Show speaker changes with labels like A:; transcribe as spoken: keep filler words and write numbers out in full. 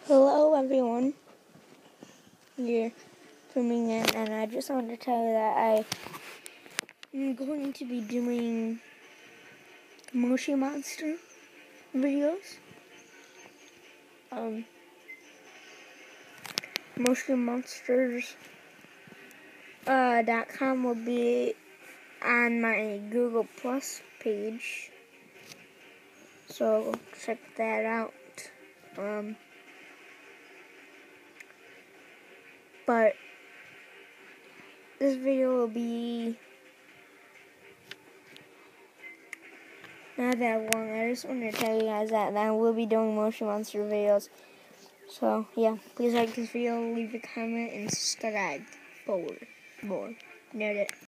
A: Hello everyone, you're tuning in, and I just wanted to tell you that I am going to be doing Moshi Monster videos. Um, Moshi Monsters uh, dot com will be on my Google Plus page, so check that out. Um, but this video will be not that long. I just wanted to tell you guys that, that I will be doing Moshi Monster videos. So, yeah, please like this video, leave a comment, and subscribe for more. Nailed it.